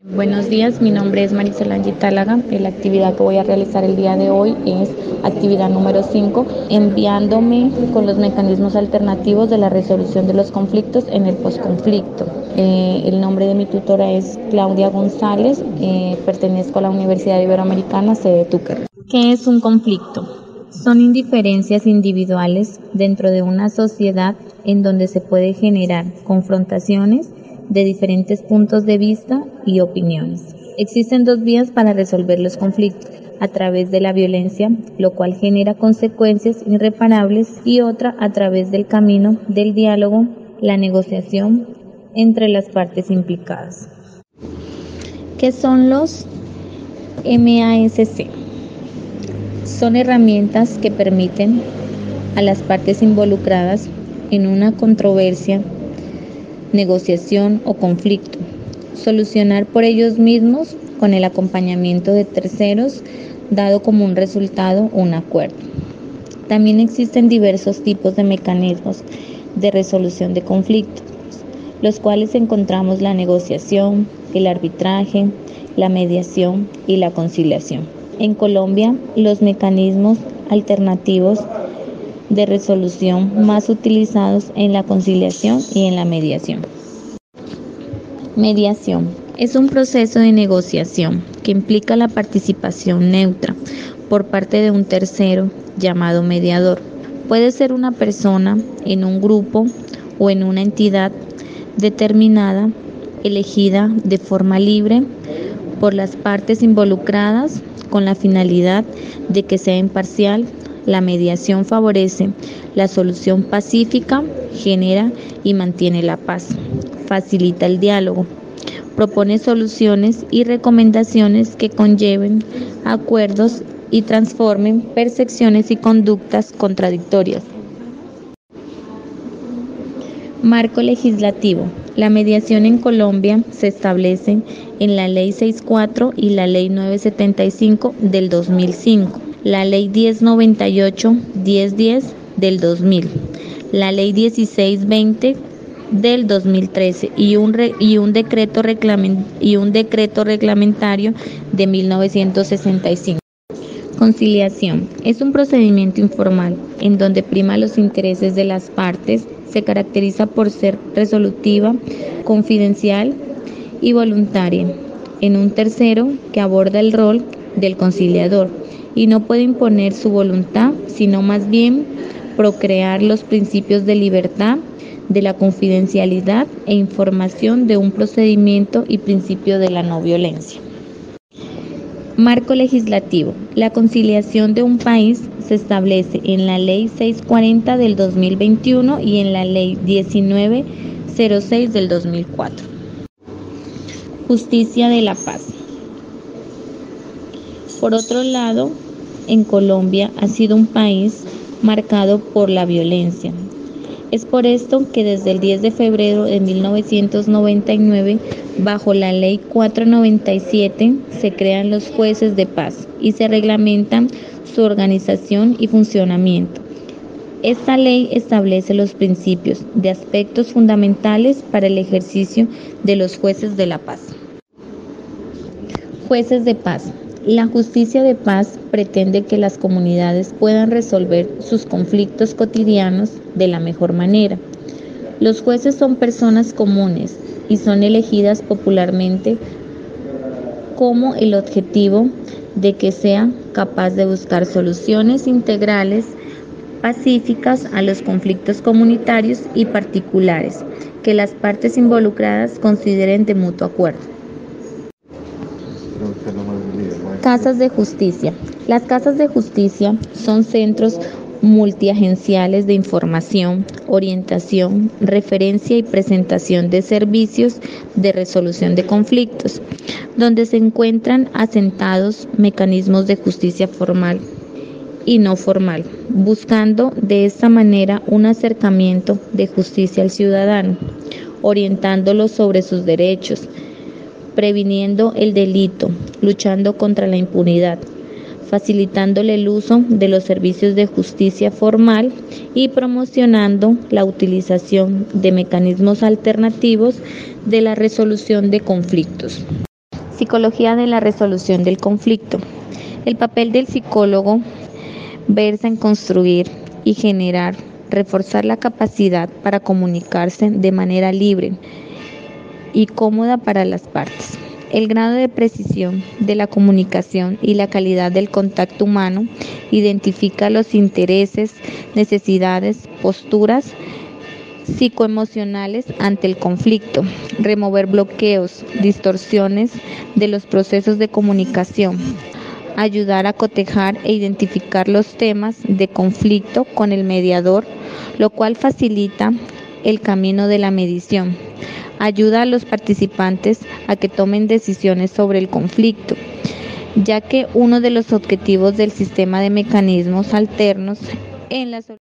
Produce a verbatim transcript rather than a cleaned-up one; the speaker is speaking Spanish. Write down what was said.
Buenos días, mi nombre es Marisolange Tálaga. La actividad que voy a realizar el día de hoy es actividad número cinco, enviándome con los mecanismos alternativos de la resolución de los conflictos en el posconflicto. Eh, el nombre de mi tutora es Claudia González, eh, pertenezco a la Universidad Iberoamericana, sede Túquerres. ¿Qué es un conflicto? Son indiferencias individuales dentro de una sociedad en donde se puede generar confrontaciones de diferentes puntos de vista y opiniones. Existen dos vías para resolver los conflictos: a través de la violencia, lo cual genera consecuencias irreparables, y otra a través del camino del diálogo, la negociación entre las partes implicadas. ¿Qué son los M A S C? Son herramientas que permiten a las partes involucradas en una controversia, negociación o conflicto solucionar por ellos mismos con el acompañamiento de terceros, dado como un resultado un acuerdo. También existen diversos tipos de mecanismos de resolución de conflictos, los cuales encontramos la negociación, el arbitraje, la mediación y la conciliación. En Colombia, los mecanismos alternativos de resolución más utilizados en la conciliación y en la mediación. Mediación es un proceso de negociación que implica la participación neutra por parte de un tercero llamado mediador. Puede ser una persona en un grupo o en una entidad determinada, elegida de forma libre por las partes involucradas con la finalidad de que sea imparcial. La mediación favorece la solución pacífica, genera y mantiene la paz, facilita el diálogo, propone soluciones y recomendaciones que conlleven acuerdos y transformen percepciones y conductas contradictorias. Marco legislativo. La mediación en Colombia se establece en la Ley seis punto cuatro y la Ley nueve punto setenta y cinco del dos mil cinco. La Ley diez punto noventa y ocho, diez punto diez del dos mil, la Ley dieciséis punto veinte del dos mil trece y un, re, y, un decreto reclamen, y un decreto reglamentario de mil novecientos sesenta y cinco. Conciliación es un procedimiento informal en donde prima los intereses de las partes, se caracteriza por ser resolutiva, confidencial y voluntaria, en un tercero que aborda el rol del conciliador y no puede imponer su voluntad, sino más bien procrear los principios de libertad, de la confidencialidad e información de un procedimiento y principio de la no violencia. Marco legislativo. La conciliación de un país se establece en la Ley seiscientos cuarenta del dos mil veintiuno y en la Ley diecinueve cero seis del dos mil cuatro. Justicia de la paz. Por otro lado, en Colombia ha sido un país marcado por la violencia. Es por esto que desde el diez de febrero de mil novecientos noventa y nueve, bajo la Ley cuatrocientos noventa y siete, se crean los jueces de paz y se reglamentan su organización y funcionamiento. Esta ley establece los principios de aspectos fundamentales para el ejercicio de los jueces de la paz. Jueces de paz. La justicia de paz pretende que las comunidades puedan resolver sus conflictos cotidianos de la mejor manera. Los jueces son personas comunes y son elegidas popularmente como el objetivo de que sea capaz de buscar soluciones integrales, pacíficas a los conflictos comunitarios y particulares que las partes involucradas consideren de mutuo acuerdo. Casas de justicia. Las casas de justicia son centros multiagenciales de información, orientación, referencia y presentación de servicios de resolución de conflictos, donde se encuentran asentados mecanismos de justicia formal y no formal, buscando de esta manera un acercamiento de justicia al ciudadano, orientándolo sobre sus derechos, previniendo el delito, luchando contra la impunidad, facilitándole el uso de los servicios de justicia formal y promocionando la utilización de mecanismos alternativos de la resolución de conflictos. Psicología de la resolución del conflicto. El papel del psicólogo versa en construir y generar, reforzar la capacidad para comunicarse de manera libre y cómoda para las partes. El grado de precisión de la comunicación y la calidad del contacto humano identifica los intereses, necesidades, posturas psicoemocionales ante el conflicto, remover bloqueos, distorsiones de los procesos de comunicación, ayudar a cotejar e identificar los temas de conflicto con el mediador, lo cual facilita el camino de la mediación. Ayuda a los participantes a que tomen decisiones sobre el conflicto, ya que uno de los objetivos del sistema de mecanismos alternos en la